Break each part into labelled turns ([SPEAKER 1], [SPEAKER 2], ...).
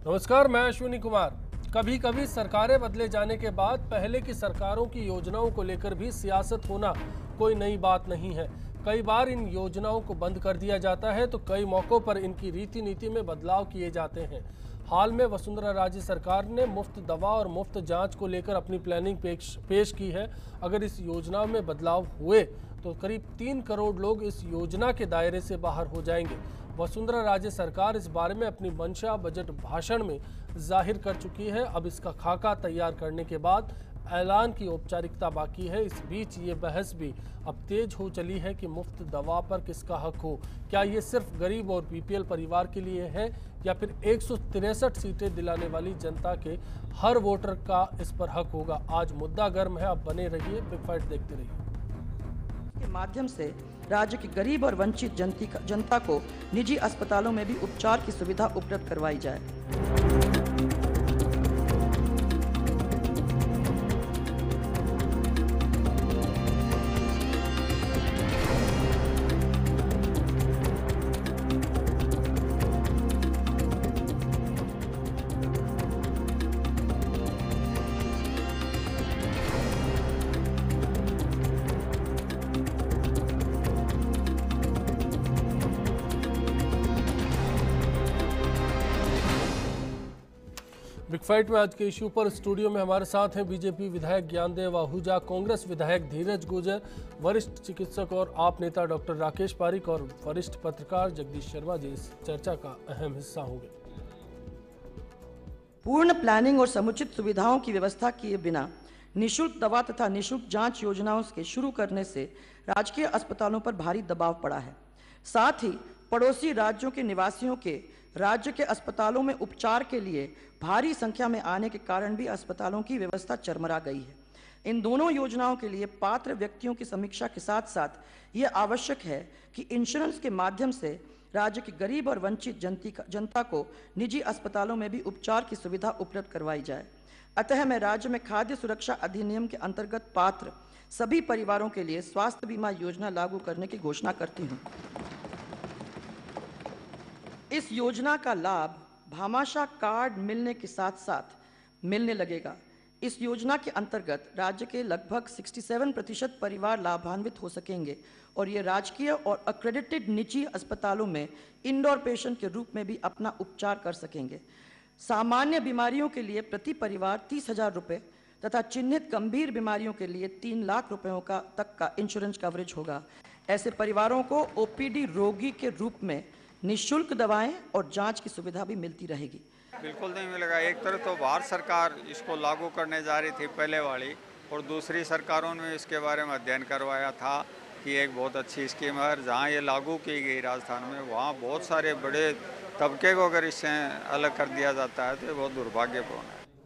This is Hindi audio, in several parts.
[SPEAKER 1] नमस्कार, मैं अश्विनी कुमार। कभी कभी सरकारें बदले जाने के बाद पहले की सरकारों की योजनाओं को लेकर भी सियासत होना कोई नई बात नहीं है। कई बार इन योजनाओं को बंद कर दिया जाता है तो कई मौक़ों पर इनकी रीति नीति में बदलाव किए जाते हैं। हाल में वसुंधरा राजे सरकार ने मुफ्त दवा और मुफ्त जांच को लेकर अपनी प्लानिंग पेश की है। अगर इस योजना में बदलाव हुए तो करीब 3 करोड़ लोग इस योजना के दायरे से बाहर हो जाएंगे। वसुंधरा राजे सरकार इस बारे में अपनी मंशा बजट भाषण में जाहिर कर चुकी है। अब इसका खाका तैयार करने के बाद ऐलान की औपचारिकता बाकी है। इस बीच ये बहस भी अब तेज हो चली है कि मुफ्त दवा पर किसका हक हो। क्या ये सिर्फ गरीब और बीपीएल परिवार के लिए है या फिर 163 सीटें दिलाने वाली जनता के हर वोटर का इस पर हक होगा। आज मुद्दा गर्म है। अब बने रहिए, बिग फाइट देखते रहिए।
[SPEAKER 2] के माध्यम से राज्य की गरीब और वंचित जनता को निजी अस्पतालों में भी उपचार की सुविधा उपलब्ध करवाई जाए।
[SPEAKER 1] बिग फाइट में आज के इश्यू पर स्टूडियो में हमारे साथ हैं बीजेपी विधायक ज्ञानदेव आहूजा, कांग्रेस विधायक धीरज गुर्जर, वरिष्ठ चिकित्सक और आप नेता डॉक्टर राकेश पारिक और वरिष्ठ पत्रकार जगदीश शर्मा जी इस चर्चा का अहम हिस्सा होंगे।
[SPEAKER 2] पूर्ण प्लानिंग और समुचित सुविधाओं की व्यवस्था किए बिना निःशुल्क दवा तथा निःशुल्क जांच योजनाओं के शुरू करने से राजकीय अस्पतालों पर भारी दबाव पड़ा है। साथ ही पड़ोसी राज्यों के निवासियों के राज्य के अस्पतालों में उपचार के लिए भारी संख्या में आने के कारण भी अस्पतालों की व्यवस्था चरमरा गई है। इन दोनों योजनाओं के लिए पात्र व्यक्तियों की समीक्षा के साथ साथ ये आवश्यक है कि इंश्योरेंस के माध्यम से राज्य की गरीब और वंचित जनता को निजी अस्पतालों में भी उपचार की सुविधा उपलब्ध करवाई जाए। अतः मैं राज्य में खाद्य सुरक्षा अधिनियम के अंतर्गत पात्र सभी परिवारों के लिए स्वास्थ्य बीमा योजना लागू करने की घोषणा करती हूँ। इस योजना का लाभ भामाशाह कार्ड मिलने के साथ साथ मिलने लगेगा। इस योजना के अंतर्गत राज्य के लगभग 67% परिवार लाभान्वित हो सकेंगे और ये राजकीय और अक्रेडिटेड निजी अस्पतालों में इंडोर पेशेंट के रूप में भी अपना उपचार कर सकेंगे। सामान्य बीमारियों के लिए प्रति परिवार 30,000 रुपये तथा चिन्हित गंभीर बीमारियों के लिए 3 लाख रुपयों तक का इंश्योरेंस कवरेज होगा। ऐसे परिवारों को ओपीडी रोगी के रूप में निःशुल्क दवाएं और जांच की सुविधा भी मिलती रहेगी।
[SPEAKER 3] बिल्कुल नहीं मिलेगा। एक तरफ तो भारत सरकार इसको लागू करने जा रही थी पहले वाली, और दूसरी सरकारों ने इसके बारे में अध्ययन करवाया था कि एक बहुत अच्छी स्कीम है। जहाँ ये लागू की गई राजस्थान में, वहाँ बहुत सारे बड़े तबके को अगर इससे अलग कर दिया जाता है तो ये बहुत दुर्भाग्यपूर्ण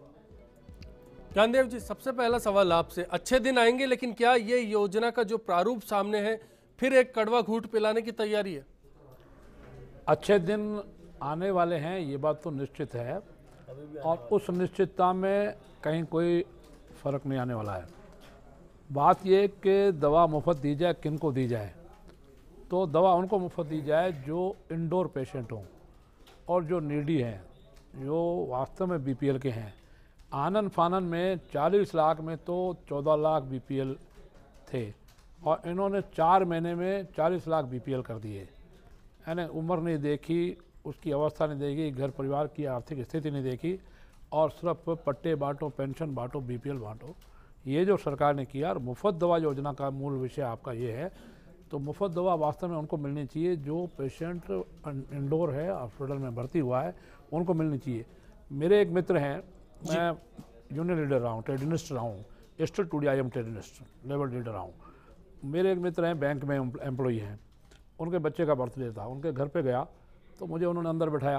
[SPEAKER 3] है।
[SPEAKER 1] ज्ञानदेव जी, सबसे पहला सवाल आपसे, अच्छे दिन आएंगे लेकिन क्या ये योजना का जो प्रारूप सामने है फिर एक कड़वा घूंट पिलाने की तैयारी है?
[SPEAKER 4] अच्छे दिन आने वाले हैं, ये बात तो निश्चित है, और उस निश्चितता में कहीं कोई फ़र्क नहीं आने वाला है। बात ये कि दवा मुफ्त दी जाए, किन को दी जाए? तो दवा उनको मुफ्त दी जाए जो इंडोर पेशेंट हों और जो नीडी हैं, जो वास्तव में बीपीएल के हैं। आनन फानन में 40 लाख में तो 14 लाख बीपीएल थे और इन्होंने 4 महीने में 40 लाख बीपीएल कर दिए। यानी उम्र नहीं देखी, उसकी अवस्था नहीं देखी, घर परिवार की आर्थिक स्थिति नहीं देखी, और सिर्फ पट्टे बांटो, पेंशन बांटो, बीपीएल बांटो। ये जो सरकार ने किया, और मुफ्त दवा योजना का मूल विषय आपका ये है, तो मुफ्त दवा वास्तव में उनको मिलनी चाहिए जो पेशेंट इंडोर है, हॉस्पिटल में भर्ती हुआ है, उनको मिलनी चाहिए। मेरे एक मित्र हैं, मैं यूनियन लीडर रहा हूँ, ट्रेडनिस्ट रहा हूँ, state to I am trade unionist level leader रहा हूँ। मेरे एक मित्र हैं, बैंक में एम्प्लॉई हैं, उनके बच्चे का बर्थडे था, उनके घर पे गया तो मुझे उन्होंने अंदर बैठाया,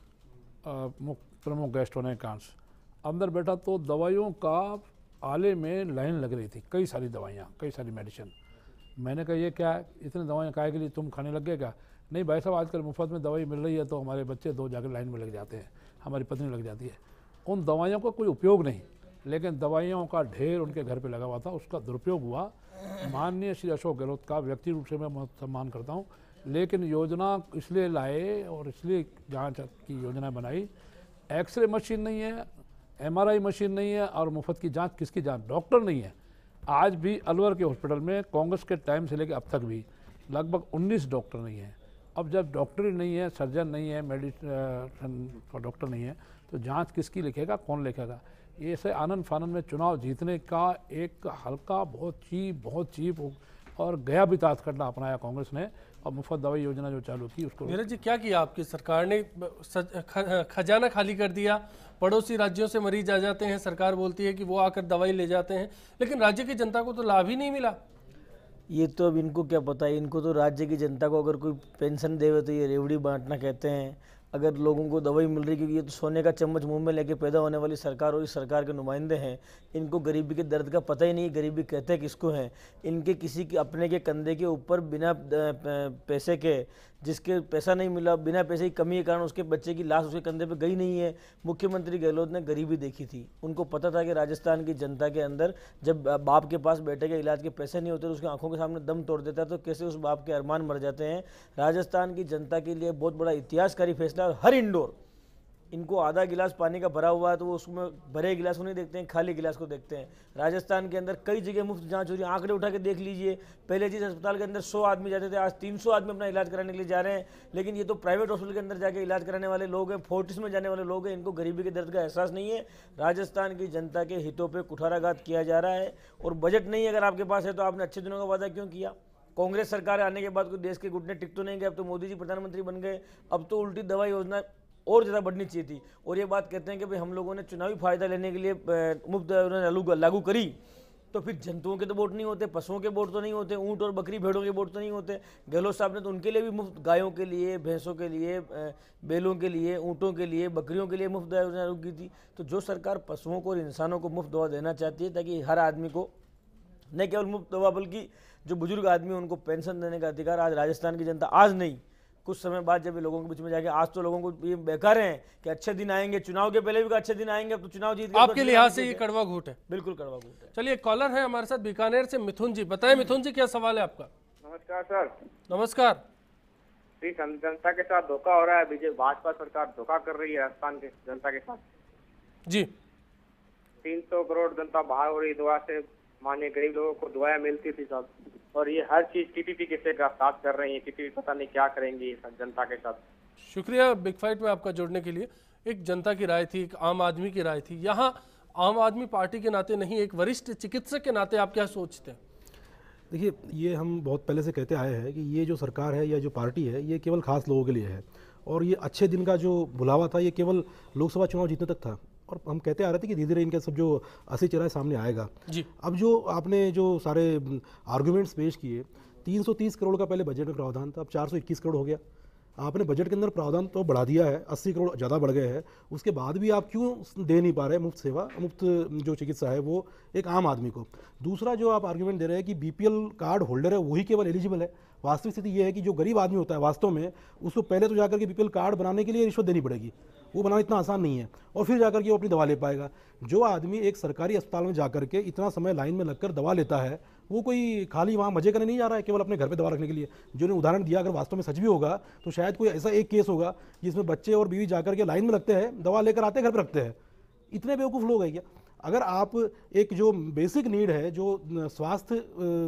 [SPEAKER 4] प्रमुख गेस्ट होने के कारण से। अंदर बैठा तो दवाइयों का आले में लाइन लग रही थी, कई सारी दवाइयाँ, कई सारी मेडिसिन। मैंने कहा ये क्या है, इतनी दवाइयाँ काहे के लिए, तुम खाने लग गए क्या? नहीं भाई साहब, आजकल मुफ्त में दवाई मिल रही है तो हमारे बच्चे 2 जाकर लाइन में लग जाते हैं, हमारी पत्नी लग जाती है। उन दवाइयों का कोई उपयोग नहीं, लेकिन दवाइयों का ढेर उनके घर पे लगा हुआ था, उसका दुरुपयोग हुआ। माननीय श्री अशोक गहलोत का व्यक्ति रूप से मैं सम्मान करता हूँ, लेकिन योजना इसलिए लाए और इसलिए जांच की योजना बनाई, एक्सरे मशीन नहीं है, एमआरआई मशीन नहीं है और मुफ्त की जांच किसकी जांच, डॉक्टर नहीं है। आज भी अलवर के हॉस्पिटल में कांग्रेस के टाइम से लेकर अब तक भी लगभग 19 डॉक्टर नहीं है। अब जब डॉक्टर ही नहीं है, सर्जन नहीं है, मेडिसिन का डॉक्टर नहीं है, तो जांच किसकी लिखेगा, कौन लिखेगा? ये ऐसे आनंद फानन में चुनाव जीतने का एक हल्का बहुत चीप और गया बिताज करना अपनाया कांग्रेस ने, और मुफ्त दवाई योजना जो चालू की उसको।
[SPEAKER 1] नीरज जी, क्या किया आपकी सरकार ने? खजाना खाली कर दिया, पड़ोसी राज्यों से मरीज आ जाते हैं, सरकार बोलती है कि वो आकर दवाई ले जाते हैं, लेकिन राज्य की जनता को तो लाभ ही नहीं मिला।
[SPEAKER 5] ये तो अब इनको क्या पता है, इनको तो राज्य की जनता को अगर कोई पेंशन देवे तो ये रेवड़ी बांटना कहते हैं। अगर लोगों को दवाई मिल रही, क्योंकि ये तो सोने का चम्मच मुंह में लेके पैदा होने वाली सरकार और इस सरकार के नुमाइंदे हैं, इनको गरीबी के दर्द का पता ही नहीं, गरीबी कहते हैं किसको हैं। इनके किसी के अपने के कंधे के ऊपर बिना पैसे के, जिसके पैसा नहीं मिला, बिना पैसे की कमी के कारण उसके बच्चे की लाश उसके कंधे पे गई नहीं है। मुख्यमंत्री गहलोत ने गरीबी देखी थी, उनको पता था कि राजस्थान की जनता के अंदर जब बाप के पास बेटे के इलाज के पैसे नहीं होते तो उसकी आंखों के सामने दम तोड़ देता है, तो कैसे उस बाप के अरमान मर जाते हैं। राजस्थान की जनता के लिए बहुत बड़ा इतिहासकारी फैसला। और हर इंडोर, इनको आधा गिलास पानी का भरा हुआ है तो वो उसमें भरे गिलास को नहीं देखते हैं, खाली गिलास को देखते हैं। राजस्थान के अंदर कई जगह मुफ्त जांच हो रही है, आंकड़े उठा के देख लीजिए। पहले जिस अस्पताल के अंदर 100 आदमी जाते थे, आज 300 आदमी अपना इलाज कराने के लिए जा रहे हैं। लेकिन ये तो प्राइवेट हॉस्पिटल के अंदर जाके इलाज कराने वाले लोग हैं, फोर्टिस में जाने वाले लोग हैं, इनको गरीबी के दर्द का एहसास नहीं है। राजस्थान की जनता के हितों पर कुठाराघात किया जा रहा है। और बजट नहीं अगर आपके पास है तो आपने अच्छे दिनों का वादा क्यों किया? कांग्रेस सरकार आने के बाद कोई देश के घुटने टिक तो नहीं गए, अब तो मोदी जी प्रधानमंत्री बन गए, अब तो उल्टी दवा योजना और ज़्यादा बढ़नी चाहिए थी। और ये बात कहते हैं कि भाई हम लोगों ने चुनावी फायदा लेने के लिए मुफ्त लागू करी, तो फिर जंतुओं के तो वोट नहीं होते, पशुओं के वोट तो नहीं होते, ऊंट और बकरी भेड़ों के वोट तो नहीं होते। गहलोत साहब ने तो उनके लिए भी मुफ्त, गायों के लिए, भैंसों के लिए, बैलों के लिए, ऊँटों के लिए, बकरियों के लिए मुफ्त दवा योजना लागू की थी। तो जो सरकार पशुओं को और इंसानों को मुफ्त दवा देना चाहती है ताकि हर आदमी को न केवल मुफ्त दवा बल्कि जो बुजुर्ग आदमी उनको पेंशन देने का अधिकार, आज राजस्थान की जनता, आज नहीं कुछ समय बाद जब ये लोगों के बीच में जाके, आज तो लोगों को ये बेकार हैं कि अच्छे दिन आएंगे, चुनाव के पहले भी अच्छे दिन आएंगे, अब तो चुनाव जीत गए।
[SPEAKER 1] आपके लिहाज से ये कड़वा घूट है?
[SPEAKER 5] बिल्कुल कड़वा घूट है।
[SPEAKER 1] चलिए, कॉलर है हमारे साथ बीकानेर से मिथुन जी। बताएं मिथुन जी, क्या सवाल है आपका?
[SPEAKER 6] नमस्कार सर।
[SPEAKER 1] नमस्कार।
[SPEAKER 6] जनता के साथ धोखा हो रहा है, बीजेपी भाजपा सरकार धोखा कर रही है राजस्थान के जनता के साथ
[SPEAKER 1] जी।
[SPEAKER 6] 300 करोड़ जनता बाहर हो रही दुआ से, माने गरीब लोगों को दुआएं मिलती थी सब, और ये हर चीज टीपीपी के साथ कर रही है। टीपीपी पता नहीं क्या करेंगी जनता के साथ।
[SPEAKER 1] शुक्रिया बिग फाइट में आपका जुड़ने के लिए। एक जनता की राय थी, एक आम आदमी की राय थी। यहाँ आम आदमी पार्टी के नाते नहीं, एक वरिष्ठ चिकित्सक के नाते आप क्या सोचते हैं?
[SPEAKER 7] देखिए, ये हम बहुत पहले से कहते आए हैं कि ये जो सरकार है या जो पार्टी है, ये केवल खास लोगों के लिए है, और ये अच्छे दिन का जो बुलावा था ये केवल लोकसभा चुनाव जीतने तक था। और हम कहते आ रहे थे कि धीरे धीरे इनका सब जो असली चेहरा है सामने आएगा
[SPEAKER 1] जी।
[SPEAKER 7] अब जो आपने जो सारे आर्गुमेंट्स पेश किए, 330 करोड़ का पहले बजट में प्रावधान था, अब 421 करोड़ हो गया। आपने बजट के अंदर प्रावधान तो बढ़ा दिया है, 80 करोड़ ज़्यादा बढ़ गए हैं, उसके बाद भी आप क्यों दे नहीं पा रहे मुफ्त सेवा, मुफ्त जो चिकित्सा है वो एक आम आदमी को? दूसरा जो आप आर्गुमेंट दे रहे हैं कि बीपीएल कार्ड होल्डर है वही केवल एलिजिबल है, वास्तविक स्थिति ये है कि जो गरीब आदमी होता है वास्तव में उसको पहले तो जाकर के बीपीएल कार्ड बनाने के लिए रिश्वत देनी पड़ेगी, वो बनाना इतना आसान नहीं है, और फिर जाकर के वो अपनी दवा ले पाएगा। जो आदमी एक सरकारी अस्पताल में जाकर के इतना समय लाइन में लगकर दवा लेता है, वो कोई खाली वहाँ मजे करने नहीं जा रहा है, केवल अपने घर पे दवा रखने के लिए। जो ने उदाहरण दिया अगर वास्तव में सच भी होगा तो शायद कोई ऐसा एक केस होगा जिसमें बच्चे और बीवी जाकर के लाइन में लगते हैं, दवा लेकर आते हैं, घर पर रखते हैं। इतने बेवकूफ़ लोग हैं क्या? अगर आप एक जो बेसिक नीड है, जो स्वास्थ्य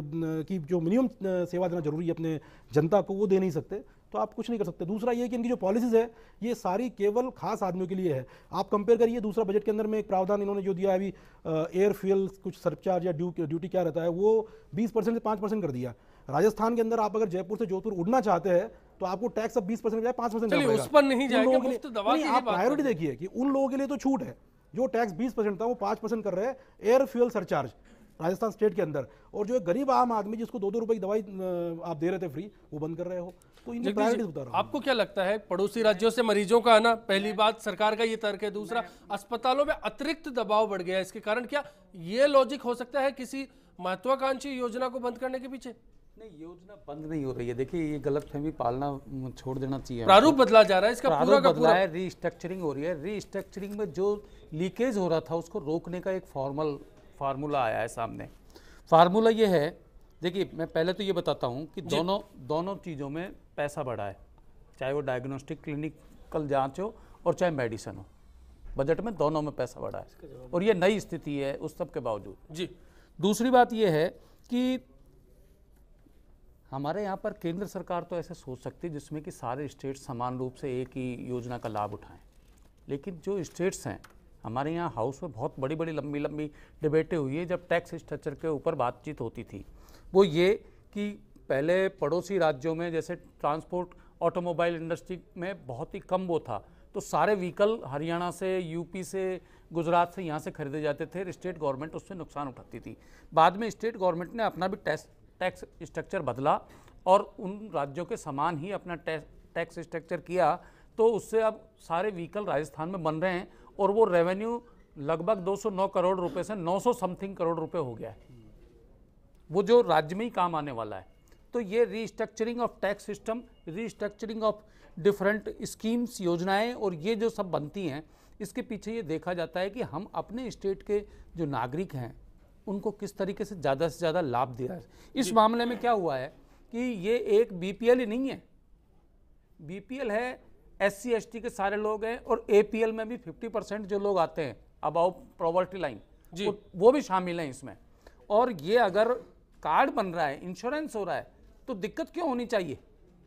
[SPEAKER 7] की जो मिनिमम सेवा देना जरूरी है अपने जनता को, वो दे नहीं सकते तो आप कुछ नहीं कर सकते। दूसरा ये कि इनकी जो पॉलिसीज़ है ये सारी केवल खास आदमियों के लिए है। आप कंपेयर करिए दूसरा बजट के अंदर में एक प्रावधान इन्होंने जो दिया है अभी, एयर फ्यूल कुछ सरचार्ज या ड्यूटी क्या रहता है, वो 20% से 5% कर दिया। राजस्थान के अंदर आप अगर जयपुर से जोधपुर उड़ना चाहते हैं तो आपको टैक्स अब 20% बजाय 5% देना पड़ेगा।
[SPEAKER 1] उस पर नहीं जाएगा, मुफ्त दवा की
[SPEAKER 7] आप प्रायोरिटी देखिए कि उन लोगों के लिए तो छूट है, जो टैक्स 20% था वो 5% कर रहे हैं air fuel surcharge Rajasthan state के अंदर, और जो एक गरीब आम आदमी जिसको 2-2 रुपए की दवाई आप दे रहे थे फ्री, वो बंद कर रहे हो। तो इनकी प्रायोरिटीज बता रहा हूं।
[SPEAKER 1] आपको क्या लगता है, पड़ोसी राज्यों से मरीजों का आना, पहली बात सरकार का ये तर्क है, दूसरा अस्पतालों में अतिरिक्त दबाव बढ़ गया है, इसके कारण क्या ये लॉजिक हो सकता है किसी महत्वाकांक्षी योजना को बंद करने के पीछे?
[SPEAKER 8] नहीं, योजना बंद नहीं हो रही है। देखिए, ये गलतफहमी पालना छोड़ देना चाहिए।
[SPEAKER 1] प्रारूप बदला जा रहा है, इसका पूरा का पूरा
[SPEAKER 8] है, रीस्ट्रक्चरिंग हो रही है। रीस्ट्रक्चरिंग में जो लीकेज हो रहा था उसको रोकने का एक फार्मूला आया है सामने। फार्मूला ये है, देखिए मैं पहले तो ये बताता हूँ कि दोनों चीज़ों में पैसा बढ़ा है, चाहे वो डायग्नोस्टिक क्लिनिकल जांच हो और चाहे मेडिसिन हो। बजट में दोनों में पैसा बढ़ा है और ये नई स्थिति है उस सब के बावजूद।
[SPEAKER 1] जी,
[SPEAKER 8] दूसरी बात ये है कि हमारे यहाँ पर केंद्र सरकार तो ऐसे सोच सकती है जिसमें कि सारे स्टेट समान रूप से एक ही योजना का लाभ उठाएं, लेकिन जो स्टेट्स हैं हमारे यहाँ हाउस में बहुत बड़ी बड़ी लंबी लंबी डिबेटें हुई है जब टैक्स स्ट्रक्चर के ऊपर बातचीत होती थी। वो ये कि पहले पड़ोसी राज्यों में जैसे ट्रांसपोर्ट ऑटोमोबाइल इंडस्ट्री में बहुत ही कम वो था, तो सारे व्हीकल हरियाणा से, यूपी से, गुजरात से यहाँ से खरीदे जाते थे, स्टेट गवर्नमेंट उससे नुकसान उठाती थी। बाद में स्टेट गवर्नमेंट ने अपना भी टैक्स स्ट्रक्चर बदला और उन राज्यों के समान ही अपना टैक्स स्ट्रक्चर किया, तो उससे अब सारे व्हीकल राजस्थान में बन रहे हैं और वो रेवेन्यू लगभग 209 करोड़ रुपए से 900 समथिंग करोड़ रुपए हो गया है, वो जो राज्य में ही काम आने वाला है। तो ये restructuring of tax system, restructuring of different schemes, योजनाएं और ये जो सब बनती हैं, इसके पीछे ये देखा जाता है कि हम अपने स्टेट के जो नागरिक हैं उनको किस तरीके से ज़्यादा लाभ दे रहा है। इस मामले में क्या हुआ है कि ये एक बीपीएल ही नहीं है, बीपीएल है, SC ST के सारे लोग हैं और APL में भी 50% जो लोग आते हैं अबाव पॉवर्टी लाइन, वो भी शामिल हैं इसमें। और ये अगर कार्ड बन रहा है, इंश्योरेंस हो रहा है, तो दिक्कत क्यों होनी चाहिए?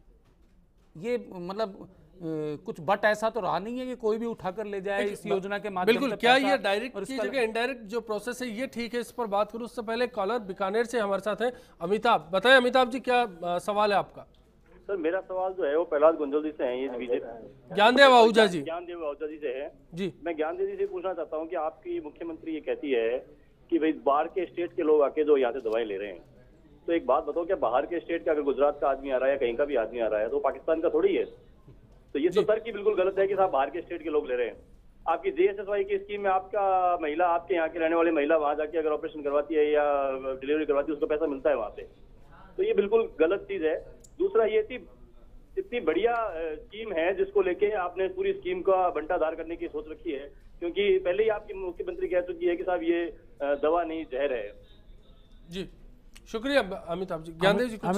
[SPEAKER 8] ये मतलब कुछ बट ऐसा तो रहा नहीं है कि कोई भी उठाकर ले जाए इस योजना के माध्यम से।
[SPEAKER 1] बिल्कुल, क्या ये डायरेक्ट की जगह इनडायरेक्ट जो प्रोसेस है ये ठीक है? इस पर बात करूं उससे पहले कॉलर बीकानेर से हमारे साथ है अमिताभ। बताएं अमिताभ जी, क्या सवाल है आपका?
[SPEAKER 9] सर मेरा सवाल जो है वो प्रहलाद गुंजल से है, ये बीजेपी
[SPEAKER 1] ज्ञानदेव आहूजा जी
[SPEAKER 9] से है
[SPEAKER 1] जी।
[SPEAKER 9] मैं ज्ञानदेव जी से पूछना चाहता हूँ कि आपकी मुख्यमंत्री ये कहती है कि भाई बाहर के स्टेट के लोग आके जो यहाँ से दवाएं ले रहे हैं, तो एक बात बताओ, क्या बाहर के स्टेट का अगर गुजरात का आदमी आ रहा है या कहीं का भी आदमी आ रहा है तो पाकिस्तान का थोड़ी है? तो ये तो सर की बिल्कुल गलत है कि साहब बाहर के स्टेट के लोग ले रहे हैं। आपकी JSSY की स्कीम में आपका महिला, आपके यहाँ की रहने वाली महिला वहां जाके अगर ऑपरेशन करवाती है या डिलीवरी करवाती है उसको पैसा मिलता है वहां पे, तो ये बिल्कुल गलत चीज है। दूसरा ये थी इतनी बढ़िया स्कीम है जिसको लेके आपने पूरी स्कीम का बंटाधार करने की सोच रखी है, क्योंकि पहले ही आपकी मुख्यमंत्री कह चुकी है कि साहब ये दवा नहीं जहर है।
[SPEAKER 1] जी शुक्रिया अमिताभ जी। ज्ञानदेव जी,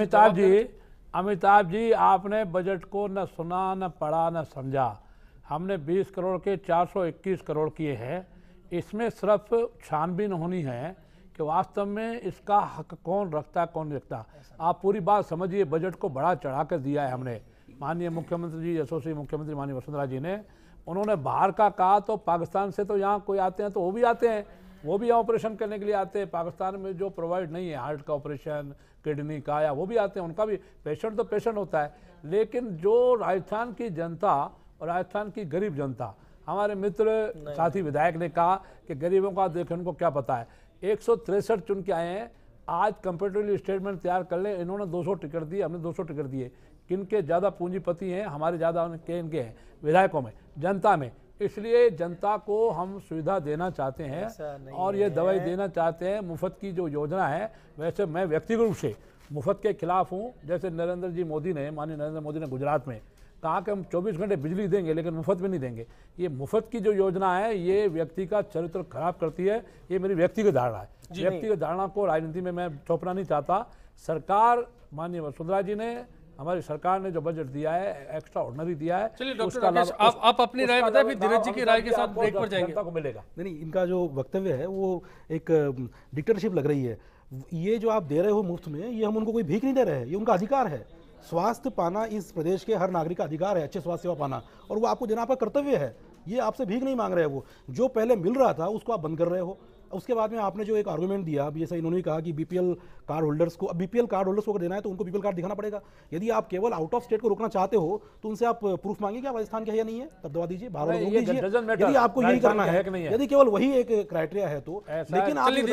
[SPEAKER 4] अमिताभ जी आपने बजट को न सुना, न पढ़ा, न समझा। हमने 20 करोड़ के 421 करोड़ किए हैं। इसमें सिर्फ छानबीन होनी है कि वास्तव में इसका हक कौन रखता, कौन रखता। आप पूरी बात समझिए, बजट को बढ़ा चढ़ा कर दिया है हमने। माननीय मुख्यमंत्री जी, यशस्वी मुख्यमंत्री माननीय वसुंधरा जी ने, उन्होंने बाहर का कहा तो पाकिस्तान से तो यहाँ कोई आते हैं तो वो भी आते हैं, वो भी यहाँ ऑपरेशन करने के लिए आते हैं। पाकिस्तान में जो प्रोवाइड नहीं है हार्ट का ऑपरेशन, किडनी का, या वो भी आते हैं, उनका भी पेशेंट तो पेशेंट होता है। लेकिन जो राजस्थान की जनता और राजस्थान की गरीब जनता, हमारे मित्र साथी विधायक ने कहा कि गरीबों का देखें, उनको क्या पता है। 163 चुन के आए हैं, आज कंपेटिटिव स्टेटमेंट तैयार कर ले। इन्होंने 200 टिकट दिए, हमने 200 टिकट दिए। किनके ज़्यादा पूंजीपति हैं? हमारे ज़्यादा इनके हैं विधायकों में, जनता में। इसलिए जनता को हम सुविधा देना चाहते हैं और ये दवाई देना चाहते हैं। मुफ्त की जो योजना है, वैसे मैं व्यक्तिगत रूप से मुफ्त के खिलाफ हूँ। जैसे नरेंद्र जी मोदी ने, माननीय नरेंद्र मोदी ने गुजरात में कहा कि हम 24 घंटे बिजली देंगे लेकिन मुफ्त में नहीं देंगे। ये मुफ्त की जो योजना है ये व्यक्ति का चरित्र खराब करती है। ये मेरी व्यक्तिगत धारणा है। व्यक्तिगत धारणा को राजनीति में मैं थोपना नहीं चाहता। सरकार, माननीय वसुंधरा जी ने, हमारी सरकार ने जो बजट दिया है, एक्स्ट्रा ऑर्डिनरी दिया है।
[SPEAKER 1] चलिए डॉक्टर राकेश, आप अपनी राय बताएं, फिर धीरज जी की राय के साथ ब्रेक पर जाएंगे।
[SPEAKER 4] जनता को मिलेगा
[SPEAKER 7] नहीं, इनका जो वक्तव्य है वो एक डिक्टेटरशिप लग रही है। ये जो आप दे रहे हो मुफ्त में, ये हम उनको कोई भीख नहीं दे रहे हैं, ये उनका अधिकार है। स्वास्थ्य पाना इस प्रदेश के हर नागरिक का अधिकार है, अच्छे स्वास्थ्य सेवा पाना, और वो आपको देना आपका कर्तव्य है। ये आपसे भीख नहीं मांग रहे हैं। वो जो पहले मिल रहा था उसको आप बंद कर रहे हो। उसके बाद में आपने जो एक आर्गुमेंट दिया, जैसे इन्होंने कहा कि बीपीएल कार्ड होल्डर्स को, अब बीपीएल कार्ड होल्डर्स को अगर देना है तो उनको बीपीएल कार्ड दिखाना पड़ेगा। यदि आप केवल आउट ऑफ स्टेट को रोकना चाहते हो तो उनसे आप प्रूफ मांगे कि आप राजस्थान के है या नहीं है, तब दवा दीजिए, बाहर यदि आपको यही करना है, यदि केवल वही एक क्राइटेरिया है तो। लेकिन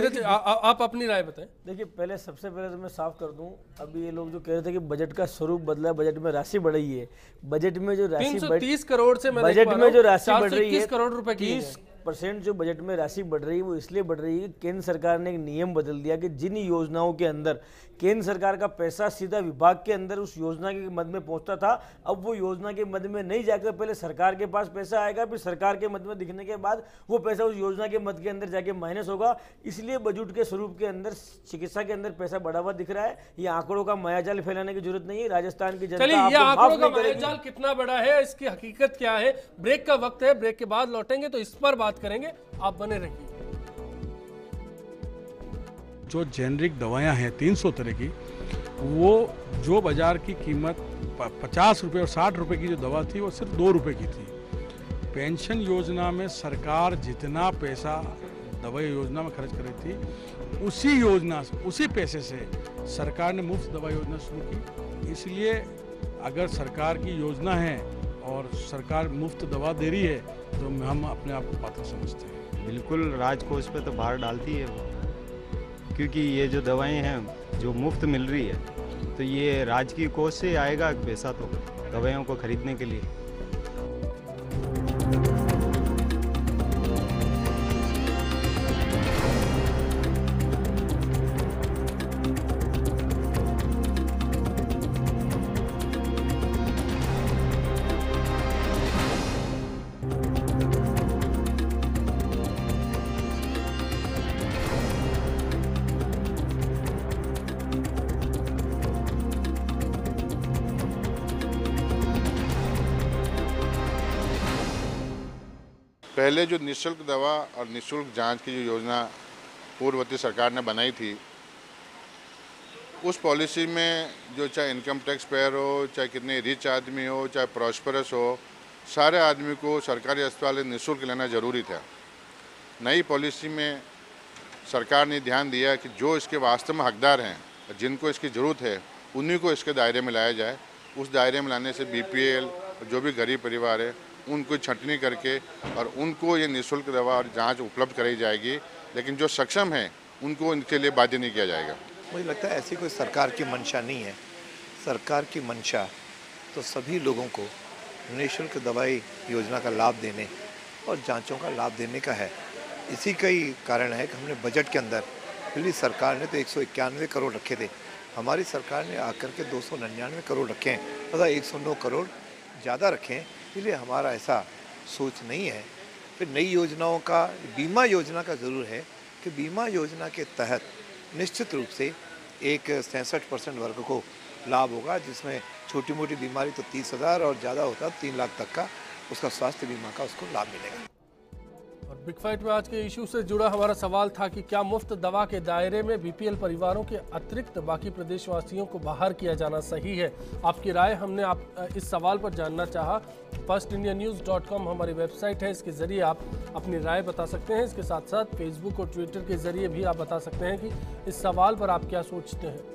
[SPEAKER 1] आप अपनी राय बताएं।
[SPEAKER 5] देखिए, पहले सबसे पहले तो मैं साफ कर दूं, अभी ये लोग जो कह रहे थे कि बजट का स्वरूप बदला, बजट में राशि बढ़ी है। बजट में जो राशि
[SPEAKER 1] 330 करोड़ से
[SPEAKER 5] बजट में जो राशि बढ़ रही है,
[SPEAKER 1] करोड़ रुपए की
[SPEAKER 5] 10% जो बजट में राशि बढ़ रही है वो इसलिए बढ़ रही है कि केंद्र सरकार ने एक नियम बदल दिया कि जिन योजनाओं के अंदर केंद्र सरकार का पैसा सीधा विभाग के अंदर उस योजना के मद में पहुंचता था, अब वो योजना के मद में नहीं जाकर पहले सरकार के पास पैसा आएगा, फिर सरकार के मद में दिखने के बाद वो पैसा उस योजना के मद के अंदर जाके माइनस होगा। इसलिए बजट के स्वरूप के अंदर चिकित्सा के अंदर पैसा बढ़ा हुआ दिख रहा है। ये आंकड़ों का मायाजाल फैलाने की जरूरत नहीं है। राजस्थान की जनता
[SPEAKER 1] चलिए, ये
[SPEAKER 5] आपको माफ
[SPEAKER 1] आंकड़ों का
[SPEAKER 5] नहीं करेगी।
[SPEAKER 1] मायाजाल कितना बड़ा है, इसकी हकीकत क्या है, ब्रेक का वक्त है। ब्रेक के बाद लौटेंगे तो इस पर बात करेंगे, आप बने रहिए।
[SPEAKER 10] जो जेनरिक दवाएं हैं 300 तरह की, वो जो बाजार की कीमत 50 रुपये और 60 रुपये की जो दवा थी वो सिर्फ 2 रुपये की थी। पेंशन योजना में सरकार जितना पैसा दवाई योजना में खर्च कर रही थी, उसी योजना से, उसी पैसे से सरकार ने मुफ्त दवा योजना शुरू की। इसलिए अगर सरकार की योजना है और सरकार मुफ्त दवा दे रही है तो हम अपने आप को पात्र समझते हैं।
[SPEAKER 11] बिल्कुल राजकोष पे तो भार डालती है वो, क्योंकि ये जो दवाएं हैं जो मुफ्त मिल रही है तो ये राजकीय कोष से आएगा पैसा तो दवाइयों को खरीदने के लिए।
[SPEAKER 12] पहले जो निःशुल्क दवा और निःशुल्क जांच की जो योजना पूर्ववर्ती सरकार ने बनाई थी, उस पॉलिसी में जो चाहे इनकम टैक्स पेयर हो, चाहे कितने रिच आदमी हो, चाहे प्रॉस्परस हो, सारे आदमी को सरकारी अस्पताल निःशुल्क लेना ज़रूरी था। नई पॉलिसी में सरकार ने ध्यान दिया कि जो इसके वास्तव में हकदार हैं, जिनको इसकी ज़रूरत है, उन्हीं को इसके दायरे में लाया जाए। उस दायरे में लाने से BPL जो भी गरीब परिवार है उनको छंटनी करके और उनको ये निःशुल्क दवा और जांच उपलब्ध कराई जाएगी, लेकिन जो सक्षम हैं उनको इनके लिए बाध्य नहीं किया जाएगा।
[SPEAKER 13] मुझे लगता है ऐसी कोई सरकार की मंशा नहीं है। सरकार की मंशा तो सभी लोगों को निःशुल्क दवाई योजना का लाभ देने और जांचों का लाभ देने का है। इसी का ही कारण है कि हमने बजट के अंदर, दिल्ली सरकार ने तो 191 करोड़ रखे थे, हमारी सरकार ने आकर के 299 करोड़ रखे हैं तथा 109 करोड़ ज़्यादा रखे हैं। इसलिए हमारा ऐसा सोच नहीं है। फिर नई योजनाओं का, बीमा योजना का ज़रूर है कि बीमा योजना के तहत निश्चित रूप से एक 66% वर्ग को लाभ होगा, जिसमें छोटी मोटी बीमारी तो 30,000 और ज़्यादा होता 3 लाख तक का उसका स्वास्थ्य बीमा का उसको लाभ मिलेगा।
[SPEAKER 1] और बिग फाइट में आज के इशू से जुड़ा हमारा सवाल था कि क्या मुफ्त दवा के दायरे में BPL परिवारों के अतिरिक्त बाकी प्रदेशवासियों को बाहर किया जाना सही है? आपकी राय हमने इस सवाल पर जानना चाहा। firstindianews.com हमारी वेबसाइट है, इसके ज़रिए आप अपनी राय बता सकते हैं। इसके साथ साथ फेसबुक और ट्विटर के ज़रिए भी आप बता सकते हैं कि इस सवाल पर आप क्या सोचते हैं।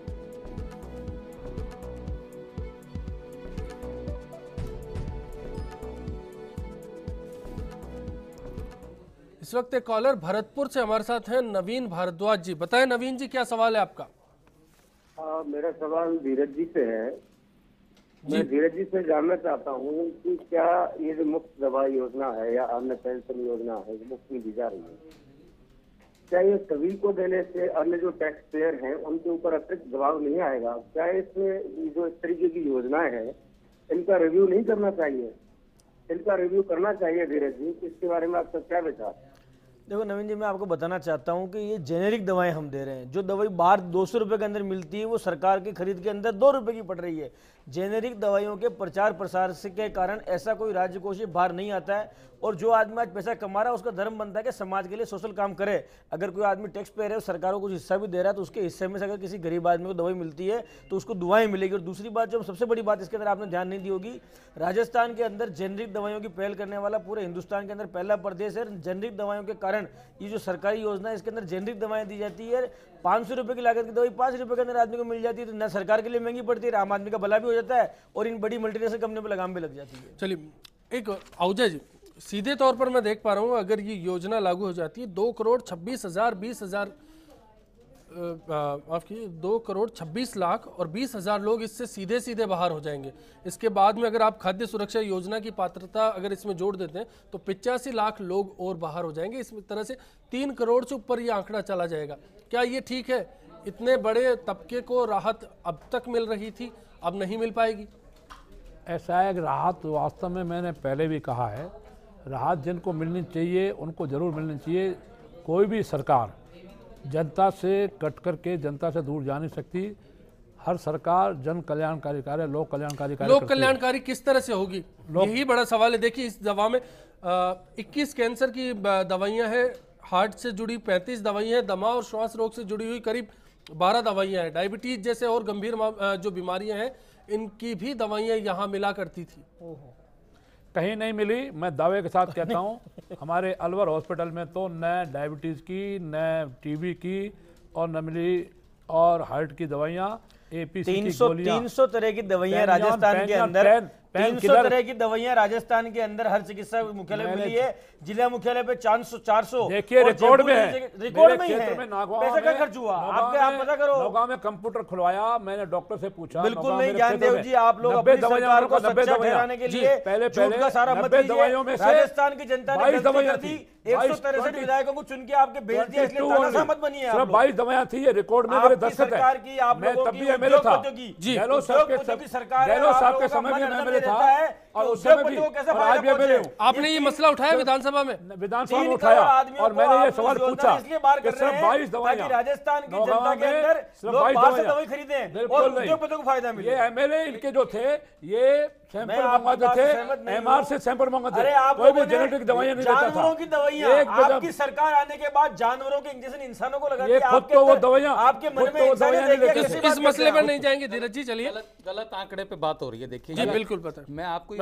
[SPEAKER 1] इस वक्त एक कॉलर भरतपुर से हमारे साथ हैं, नवीन भारद्वाज जी। बताएं नवीन जी, क्या सवाल है आपका?
[SPEAKER 14] मेरा सवाल धीरज जी से है। मैं धीरज जी से जानना चाहता हूँ कि क्या ये जो मुफ्त दवा योजना है या अन्य पेंशन योजना है जो मुफ्त में दी जा रही है, क्या ये सभी को देने से अन्य जो टैक्स पेयर हैं उनके ऊपर अतिरिक्त दबाव नहीं आएगा? क्या इसमें जो इस तरीके की योजनाएं हैं इनका रिव्यू नहीं करना चाहिए? इनका रिव्यू करना चाहिए धीरज जी, इसके बारे में आपका क्या विचार?
[SPEAKER 5] देखो नवीन जी, मैं आपको बताना चाहता हूं कि ये जेनेरिक दवाएं हम दे रहे हैं। जो दवाई बाहर 200 रुपये के अंदर मिलती है वो सरकार की खरीद के अंदर 2 रुपये की पड़ रही है। जेनेरिक दवाइयों के प्रचार प्रसार से के कारण ऐसा कोई राज्य कोष बाहर नहीं आता है। और जो आदमी आज पैसा कमा रहा है उसका धर्म बनता है कि समाज के लिए सोशल काम करे। अगर कोई आदमी टैक्स पे रहे सरकार को कुछ हिस्सा भी दे रहा है तो उसके हिस्से में से अगर किसी गरीब आदमी को दवाई मिलती है तो उसको दुआएं मिलेगी। और दूसरी बात, जो सबसे बड़ी बात इसके अंदर आपने ध्यान नहीं दी होगी, राजस्थान के अंदर जेनेरिक दवाइयों की पहल करने वाला पूरे हिंदुस्तान के अंदर पहला प्रदेश है। जेनेरिक दवाइयों के कारण ये जो सरकारी योजना है इसके अंदर जेनेरिक दवाएं दी जाती है। 500 रुपये की लागत की दवाई 5 रुपये के अंदर आदमी को मिल जाती है। तो न सरकार के लिए महंगी पड़ती है, आम आदमी का भला भी हो जाता है और इन बड़ी मल्टीनेशनल कंपनियों पर लगाम भी लग जाती है।
[SPEAKER 1] चलिए, एक आहूजा जी, सीधे तौर पर मैं देख पा रहा हूँ अगर ये योजना लागू हो जाती है 2 करोड़ 26,000 20,000 माफ कीजिए 2,26,00,000 और 20,000 लोग इससे सीधे सीधे बाहर हो जाएंगे। इसके बाद में अगर आप खाद्य सुरक्षा योजना की पात्रता अगर इसमें जोड़ देते हैं तो 85 लाख लोग और बाहर हो जाएंगे। इस तरह से 3 करोड़ से ऊपर ये आंकड़ा चला जाएगा। क्या ये ठीक है? इतने बड़े तबके को राहत अब तक मिल रही थी, अब नहीं मिल पाएगी?
[SPEAKER 4] ऐसा है कि राहत वास्तव में मैंने पहले भी कहा है, राहत जिनको मिलनी चाहिए उनको ज़रूर मिलनी चाहिए। कोई भी सरकार जनता से कट करके जनता से दूर जा नहीं सकती। हर सरकार जन कल्याणकारी कार्य, लोक कल्याणकारी कार्य
[SPEAKER 1] लोक कल्याणकारी किस तरह से होगी, यही बड़ा सवाल है। देखिए इस दवा में 21 कैंसर की दवाइयां हैं, हार्ट से जुड़ी 35 दवाइयां हैं, दमा और श्वास रोग से जुड़ी हुई करीब 12 दवाइयां हैं, डायबिटीज जैसे और गंभीर जो बीमारियां हैं इनकी भी दवाइयां यहाँ मिला करती थी।
[SPEAKER 4] कहीं नहीं मिली। मैं दावे के साथ कहता हूँ हमारे अलवर हॉस्पिटल में तो न डायबिटीज़ की, न टीबी की और न मिली, और हार्ट की दवाइयाँ, एपीसी की गोलियां,
[SPEAKER 5] 300 तरह की दवाइयां राजस्थान के अंदर, 300 तरह की दवाइयां राजस्थान के अंदर हर चिकित्सा मुख्यालय में मिली है। जिला मुख्यालय पे 400
[SPEAKER 4] देखिए रिकॉर्ड में है,
[SPEAKER 5] रिकॉर्ड में ही है।
[SPEAKER 4] पैसा
[SPEAKER 5] क्या खर्च हुआ आप पता करो।
[SPEAKER 4] नौगांव में कंप्यूटर खुलवाया, मैंने डॉक्टर से पूछा।
[SPEAKER 5] बिल्कुल नहीं ज्ञानदेव जी, आप लोग अपनी सरकार को सच्चा ठहराने के लिए झूठ का सारा मत कीजिए। राजस्थान की जनता ने गलती कर दी, 163 विधायकों को चुन के आपके भेज दिया, इसलिए तानाशाह मत बनिए।
[SPEAKER 4] सिर्फ 22 दवाइयां थी, ये रिकॉर्ड में मेरे दस्तखत है।
[SPEAKER 5] की आप लोगों की
[SPEAKER 4] गहलोत साहब के समय भी मैं था और उस समय भी, और आज भी मेरे हूं।
[SPEAKER 1] आपने ये मसला उठाया विधानसभा में?
[SPEAKER 4] विधानसभा में उठाया और मैंने ये सवाल पूछा कि सिर्फ 22 दवाइयां
[SPEAKER 5] राजस्थान की जनता के अंदर लोग बाहर से दवाई खरीदें और उद्योगपतियों को फायदा मिले।
[SPEAKER 4] ये एमएलए इनके जो थे ये सैंपल मंगवाते थे, एमआर से सैंपल मंगवाते थे, कोई भी जेनेटिक दवाइयां नहीं देता था।
[SPEAKER 5] जानवरों की दवाइयां आपकी सरकार आने के बाद जानवरों के इंजेक्शन इंसानों को लगा
[SPEAKER 4] दिया। खुद तो वो दवाइयां
[SPEAKER 5] आपके मन में
[SPEAKER 1] इस मसले पर नहीं जाएंगे धीरज जी, चलिए।
[SPEAKER 8] गलत आंकड़े पे बात हो रही है। देखिए
[SPEAKER 1] जी बिल्कुल पता,
[SPEAKER 8] मैं आपको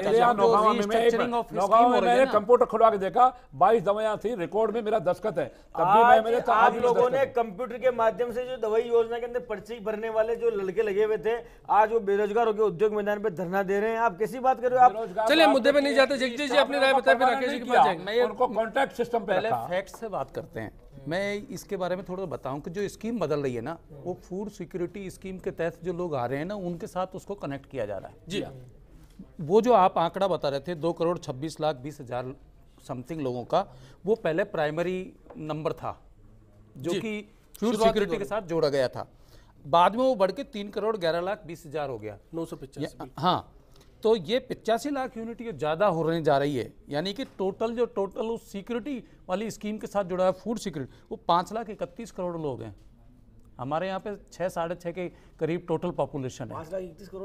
[SPEAKER 4] मैंने कंप्यूटर खुलवा के देखा, 22 दवाइयां थी, रिकॉर्ड में मेरा दस्तखत है। तब भी मैं मेरे
[SPEAKER 5] आप लोगों ने कंप्यूटर के माध्यम से जो दवाई योजना के अंदर पर्ची भरने वाले जो लड़के लगे हुए थे, आज वो बेरोजगार होकर उद्योग मैदान पे धरना दे रहे हैं। आप कैसी बात कर रहे हो? आप
[SPEAKER 1] चलिए मुद्दे पे नहीं जाते, जगदीश जी अपनी राय बताएं, फिर राकेश जी के पास जाएंगे।
[SPEAKER 8] मैं उनको कॉन्ट्रैक्ट सिस्टम पहले फैक्ट से बात करते हैं। मैं इसके बारे में थोड़ा बताऊं कि जो स्कीम बदल रही है ना, वो फूड सिक्योरिटी स्कीम के तहत जो लोग आ रहे हैं ना, उनके साथ उसको कनेक्ट किया जा रहा है।
[SPEAKER 1] जी
[SPEAKER 8] वो जो आप आंकड़ा बता रहे थे 2,26,20,000 समथिंग लोगों का, वो पहले प्राइमरी नंबर था जो कि फूड सिक्योरिटी के साथ जोड़ा गया था। बाद में वो बढ़ के 3,11,20,000 हो गया,
[SPEAKER 1] 985।
[SPEAKER 8] हाँ, तो ये 85 लाख यूनिट ये ज़्यादा होने जा रही है। यानी कि टोटल उस सिक्योरिटी वाली स्कीम के साथ जुड़ा है फूड सिक्योरिटी, वो 5,31 करोड़ लोग हैं। हमारे यहाँ पे 6-6.5 के करीब टोटल पॉपुलेशन है।
[SPEAKER 5] 5,31 करोड़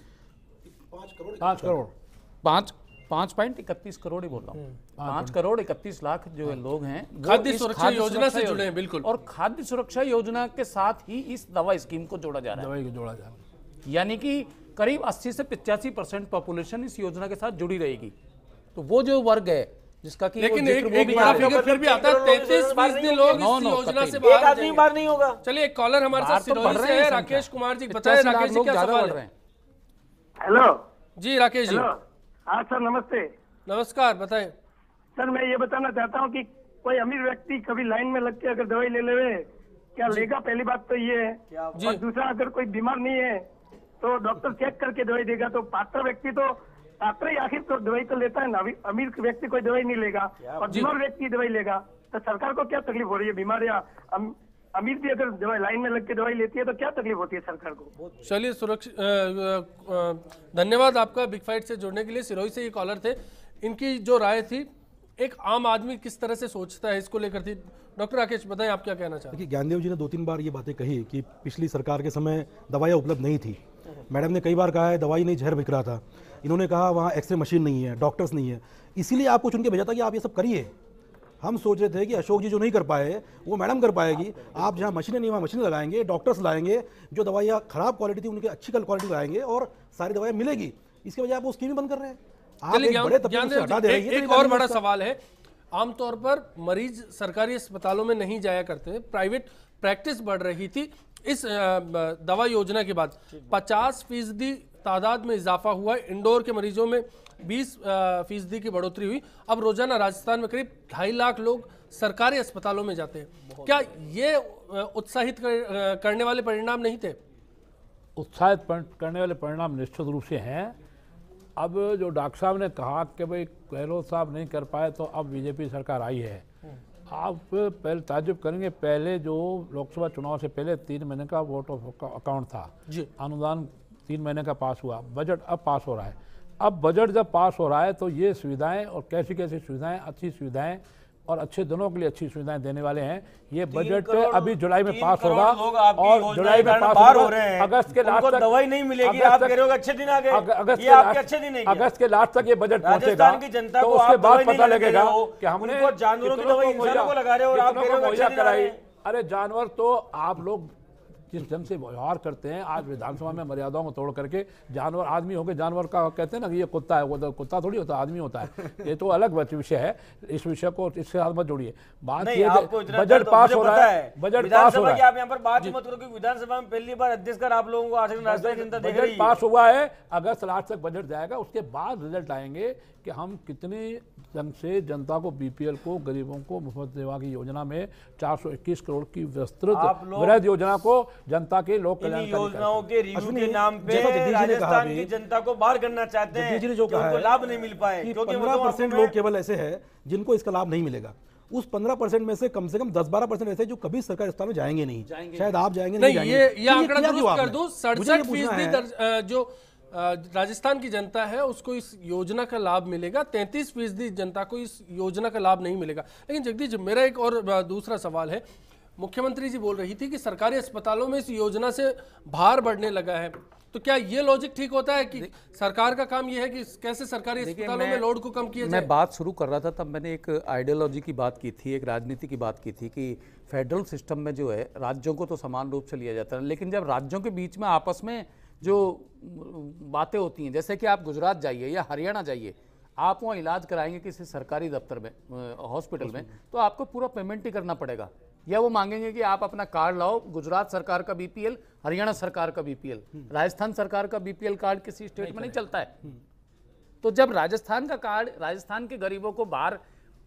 [SPEAKER 8] 5.31 करोड़ ही बोल रहा हूँ। 5,31 लाख जो लोग हैं
[SPEAKER 1] खाद्य सुरक्षा योजना से जुड़े हैं। बिल्कुल,
[SPEAKER 8] और खाद्य सुरक्षा योजना के साथ ही इस दवा स्कीम को जोड़ा जा रहा है। यानी कि करीब 80 से 85% पॉपुलेशन इस योजना के साथ जुड़ी रहेगी। तो वो जो वर्ग है जिसका कि
[SPEAKER 1] लेकिन एक बड़ा फिगर फिर भी आता है 33% लोग इस योजना से बाहर
[SPEAKER 5] आदमी बाहर नहीं होगा।
[SPEAKER 1] चलिए एक कॉलर हमारे साथ सिरोही से है, राकेश कुमार जी, बताएं राकेश जी क्या सवाल है?
[SPEAKER 15] हेलो
[SPEAKER 1] जी राकेश जी।
[SPEAKER 15] हाँ सर नमस्ते।
[SPEAKER 1] नमस्कार, बताएं
[SPEAKER 15] सर। मैं ये बताना चाहता हूँ कि कोई अमीर व्यक्ति कभी लाइन में लग के अगर दवाई ले लेवे क्या लेगा? पहली बात तो ये है, और दूसरा अगर कोई बीमार नहीं है तो डॉक्टर चेक करके दवाई देगा। तो पात्र व्यक्ति तो पात्र ही आखिर तो दवाई तो लेता है ना, अमीर व्यक्ति कोई दवाई नहीं लेगा और बीमार व्यक्ति दवाई लेगा। तो सरकार को क्या तकलीफ हो रही है? बीमार या अमीर भी अगर दवाई लाइन में लग के दवाई लेती है तो क्या तकलीफ होती है सरकार को?
[SPEAKER 1] चलिए धन्यवाद आपका बिग फाइट से जुड़ने के लिए। सिरोही से ये कॉलर थे, इनकी जो राय थी एक आम आदमी किस तरह से सोचता है इसको लेकर थी। डॉक्टर राकेश बताएं आप क्या कहना चाहते हैं?
[SPEAKER 7] ज्ञानदेव जी ने 2-3 बार ये बातें कही कि पिछली सरकार के समय दवाइयाँ उपलब्ध नहीं थी। मैडम ने कई बार कहा है दवाई नहीं, जहर बिक रहा था। इन्होंने कहा वहाँ एक्सरे मशीन नहीं है, डॉक्टर्स नहीं है, इसीलिए आपको चुन के भेजा था कि आप ये सब करिए। हम सोच रहे थे कि अशोक जी जो नहीं कर पाए वो मैडम कर पाएगी। आप जहाँ मशीनें नहीं वहाँ मशीनें लगाएंगे, डॉक्टर्स लाएंगे, जो दवाइयाँ खराब क्वालिटी थी उनकी अच्छी क्वालिटी लाएंगे और सारी दवाइयाँ मिलेगी। इसके वजह आप वो स्कीम बंद कर रहे हैं।
[SPEAKER 1] एक और बड़ा सवाल है, आमतौर पर मरीज सरकारी अस्पतालों में नहीं जाया करते, प्राइवेट प्रैक्टिस बढ़ रही थी। इस दवा योजना के बाद 50% तादाद में इजाफा हुआ है। इंदौर के मरीजों में 20% की बढ़ोतरी हुई। अब रोजाना राजस्थान में करीब 2.5 लाख लोग सरकारी अस्पतालों में जाते हैं। क्या ये उत्साहित करने वाले परिणाम नहीं थे?
[SPEAKER 4] उत्साहित करने वाले परिणाम निश्चित रूप से हैं। अब जो डॉक्टर साहब ने कहा कि भाई गहलोत साहब नहीं कर पाए तो अब बीजेपी सरकार आई है, आप पहले ताज्जुब करेंगे, पहले जो लोकसभा चुनाव से पहले 3 महीने का वोट ऑफ अकाउंट था
[SPEAKER 1] जी,
[SPEAKER 4] अनुदान 3 महीने का पास हुआ, बजट अब पास हो रहा है। अब बजट जब पास हो रहा है तो ये सुविधाएं और कैसी कैसी सुविधाएं, अच्छी सुविधाएं और अच्छे दिनों के लिए अच्छी सुविधाएं देने वाले हैं। ये बजट अभी जुलाई में पास होगा और जुलाई में पास होगा। अगस्त के लास्ट तक
[SPEAKER 5] दवाई नहीं मिलेगी, आप कह रहे हो अच्छे दिन आ गए,
[SPEAKER 4] अगस्त के लास्ट तक ये बजट पहुंचेगा तो उसके बाद पता लगेगा कि हमने
[SPEAKER 5] जानवरों की दवाई इंसानों को लगा रहे हो और आप कह रहे हो अच्छे दिन आ गए।
[SPEAKER 4] अरे जानवर तो आप लोग जिस ढंग से व्यवहार करते हैं, आज विधानसभा में मर्यादाओं को तोड़ करके जानवर आदमी होकर जानवर का कहते हैं ना कि ये कुत्ता है, वो तो कुत्ता थोड़ी होता, आदमी होता है। ये तो अलग विषय है, इस विषय को इसके साथ मत जोड़िए। बात ये बजट पास हो रहा है, बजट पास हो रहा है।
[SPEAKER 5] आप यहाँ पर बात मत करो कि विधानसभा में पहली बार अध्यक्ष कर आप लोगों को राजधानी जनता देख रही है।
[SPEAKER 4] बजट पास हुआ है, अगस्त लास्ट तक बजट जाएगा, उसके बाद रिजल्ट आएंगे कि हम कितने ढंग से जनता को, बीपीएल को, गरीबों को मुफ्त सेवा की योजना में 421 करोड़ की विस्तृत वृहद योजना को जनता के लोक कल्याण
[SPEAKER 5] योजनाओं के रिव्यू के नाम पे राजस्थान की जनता को बाहर करना चाहते हैं, जो उनको लाभ नहीं मिल पाए, क्योंकि
[SPEAKER 7] 15% लोग केवल ऐसे हैं जिनको इसका लाभ नहीं मिलेगा। उस 15% में से कम 10-12% ऐसे जो कभी सरकारी अस्पताल में जाएंगे नहीं, शायद आप जाएंगे नहीं,
[SPEAKER 1] ये आंकड़ा दुरुस्त कर दूं, 67% जो राजस्थान की जनता है उसको इस योजना का लाभ मिलेगा, 33% जनता को इस योजना का लाभ नहीं मिलेगा। लेकिन जगदीश जी, मेरा एक और दूसरा सवाल है। मुख्यमंत्री जी बोल रही थी कि सरकारी अस्पतालों में इस योजना से भार बढ़ने लगा है, तो क्या ये लॉजिक ठीक होता है कि सरकार का काम ये है कि कैसे सरकारी अस्पतालों में लोड को कम किया जाए?
[SPEAKER 8] मैं बात शुरू कर रहा था तब मैंने एक आइडियोलॉजी की बात की थी, एक राजनीति की बात की थी कि फेडरल सिस्टम में जो है राज्यों को तो समान रूप से लिया जाता है, लेकिन जब राज्यों के बीच में आपस में जो बातें होती हैं, जैसे कि आप गुजरात जाइए या हरियाणा जाइए, आप वहाँ इलाज कराएंगे किसी सरकारी दफ्तर में, हॉस्पिटल में, तो आपको पूरा पेमेंट ही करना पड़ेगा, या वो मांगेंगे कि आप अपना कार्ड लाओ, गुजरात सरकार का बीपीएल, हरियाणा सरकार का बीपीएल, राजस्थान सरकार का बीपीएल कार्ड किसी स्टेट में नहीं चलता है। तो जब राजस्थान का कार्ड, राजस्थान के गरीबों को बाहर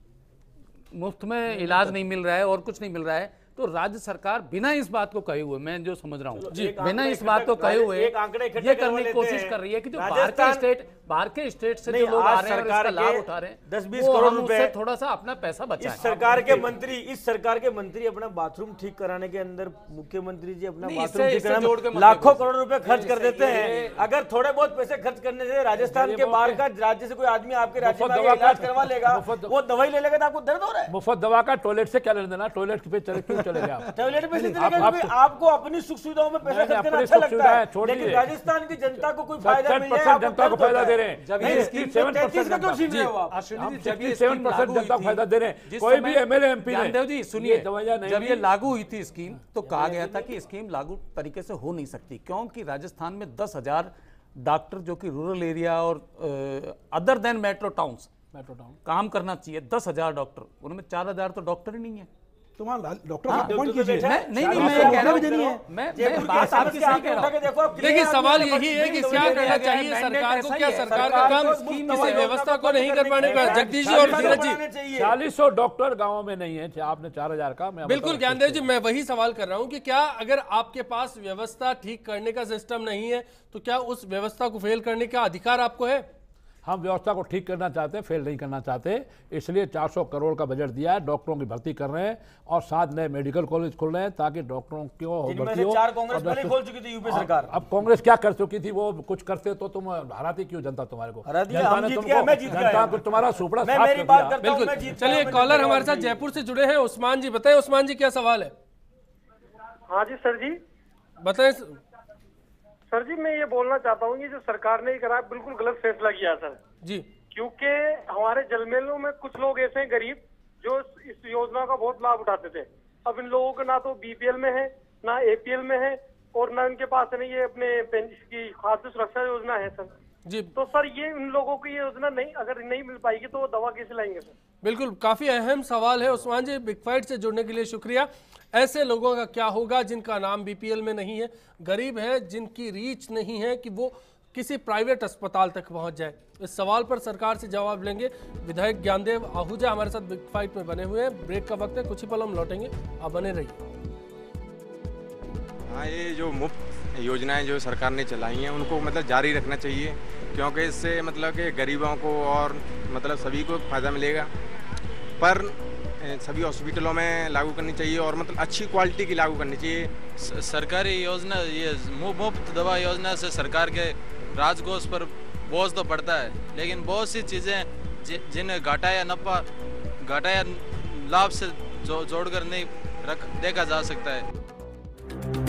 [SPEAKER 8] मुफ्त में इलाज नहीं मिल रहा है और कुछ नहीं मिल रहा है, तो राज्य सरकार बिना इस बात को कहे हुए, मैं जो समझ रहा हूँ, बिना इस बात को कहे हुए ये करने की कोशिश कर रही है कि जो बाहर के स्टेट से जो लोग आ रहे हैं और इसका लाभ उठा रहे हैं,
[SPEAKER 5] 10-20 करोड़ रुपए
[SPEAKER 8] थोड़ा सा अपना पैसा बचाएं।
[SPEAKER 5] इस सरकार के मंत्री अपना बाथरूम ठीक कराने के अंदर, मुख्यमंत्री जी अपना बाथरूम ठीक कराने में लाखों करोड़ रुपए खर्च कर देते हैं। अगर थोड़े बहुत पैसे खर्च करने से राजस्थान के बाहर का राज्य से कोई आदमी आपके राज्य में इलाज करवा लेगा, वो दवाई ले लेगा तो आपको दर्द हो रहा है।
[SPEAKER 4] मुफ्त दवा का टॉयलेट से क्या लेना देना, टॉयलेट पे चले गए आप,
[SPEAKER 5] टॉयलेट पे आपको अपनी सुख सुविधाओं में पैसा खर्च करना अच्छा लगता है, लेकिन राजस्थान की जनता को कोई फायदा मिल जाए,
[SPEAKER 4] जनता को फायदा दे रहे हैं,
[SPEAKER 5] 7%
[SPEAKER 4] जनता को फायदा दे रहे हैं, कोई भी एमएलए एमपी
[SPEAKER 8] नहीं। जी सुनिए, जब ये लागू हुई थी स्कीम तो कहा गया था कि स्कीम लागू तरीके से हो नहीं सकती, क्योंकि राजस्थान में 10,000 डॉक्टर जो कि रूरल एरिया और अदर देन मेट्रो टाउन काम करना चाहिए, 10,000 डॉक्टर, उनमें 4,000 तो डॉक्टर ही नहीं है।
[SPEAKER 7] तुम्हारा डॉक्टर अपॉइंट कीजिए।
[SPEAKER 8] नहीं मैं कह रहा हूं, मैं बात आपकी सही कह रहा हूं।
[SPEAKER 1] देखिए सवाल यही है कि क्या करना चाहिए सरकार को, क्या सरकार का काम किसी व्यवस्था को नहीं कर पाने का? जगदीश जी और धीरज जी,
[SPEAKER 4] 40 डॉक्टर गाँव में नहीं है, आपने 4,000 का,
[SPEAKER 1] बिल्कुल ज्ञानदेव जी, मैं वही सवाल कर रहा हूँ कि क्या अगर आपके पास व्यवस्था ठीक करने का सिस्टम नहीं है तो क्या उस व्यवस्था को फेल करने का अधिकार आपको है?
[SPEAKER 4] हम व्यवस्था को ठीक करना चाहते हैं, फेल नहीं करना चाहते, इसलिए 400 करोड़ का बजट दिया है, डॉक्टरों की भर्ती कर रहे हैं और 7 नए मेडिकल कॉलेज खोल रहे हैं ताकि डॉक्टरों को भर्ती हो।
[SPEAKER 5] 4 कांग्रेस पहले खोल चुकी थी यूपी सरकार।
[SPEAKER 4] अब कांग्रेस क्या कर चुकी थी, वो कुछ करते तो तुम हराती क्यों जनता तुम्हारे को? जनता को तुम्हारा सुपड़ा साफ कर दिया।
[SPEAKER 1] बिल्कुल, चलिए कॉलर हमारे साथ जयपुर से जुड़े हैं, उस्मान जी, बताए उस्मान जी क्या सवाल है?
[SPEAKER 16] हाँ जी सर जी
[SPEAKER 1] बताए
[SPEAKER 16] सर जी। मैं ये बोलना चाहता हूँ कि जो सरकार ने करा बिल्कुल गलत फैसला किया सर
[SPEAKER 1] जी,
[SPEAKER 16] क्योंकि हमारे जलमेलों में कुछ लोग ऐसे हैं गरीब जो इस योजना का बहुत लाभ उठाते थे। अब इन लोगों का ना तो बीपीएल में है, ना एपीएल में है, और ना इनके पास है ये अपने की खाद्य सुरक्षा योजना है सर
[SPEAKER 1] जी।
[SPEAKER 16] तो सर ये इन लोगों की ये योजना नहीं, अगर नहीं मिल पाएगी तो वो दवा कैसे लाएंगे सर?
[SPEAKER 1] बिल्कुल, काफी अहम सवाल है उस्मान जी, बिग फाइट से जुड़ने के लिए शुक्रिया। ऐसे लोगों का क्या होगा जिनका नाम बीपीएल में नहीं है, गरीब है, जिनकी रीच नहीं है कि वो किसी प्राइवेट अस्पताल तक पहुंच जाए? इस सवाल पर सरकार से जवाब लेंगे विधायक ज्ञानदेव आहूजा हमारे साथ बिग फाइट में बने हुए हैं। ब्रेक का वक्त है, कुछ ही पल हम लौटेंगे, आप बने रहिए।
[SPEAKER 17] हाँ, ये जो मुफ्त योजनाएं जो सरकार ने चलाई हैं उनको मतलब जारी रखना चाहिए, क्योंकि इससे मतलब कि गरीबों को और मतलब सभी को फ़ायदा मिलेगा। पर सभी हॉस्पिटलों में लागू करनी चाहिए और मतलब अच्छी क्वालिटी की लागू करनी चाहिए।
[SPEAKER 18] सरकारी योजना, ये मुफ्त दवा योजना से सरकार के राजकोष पर बोझ तो पड़ता है, लेकिन बहुत सी चीज़ें जिन्हें घाटा या लाभ से जोड़कर नहीं देखा जा सकता है।